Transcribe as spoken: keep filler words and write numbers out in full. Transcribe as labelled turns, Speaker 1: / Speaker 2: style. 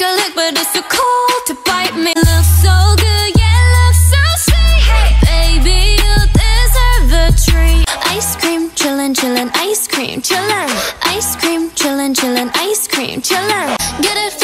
Speaker 1: a lick, but it's too cold to bite me. Looks so good, yeah, looks so sweet. Hey, baby, you deserve the treat. Ice cream, chillin', chillin', ice cream, chillin'. Ice cream, chillin', chillin', ice cream, chillin'. Get it.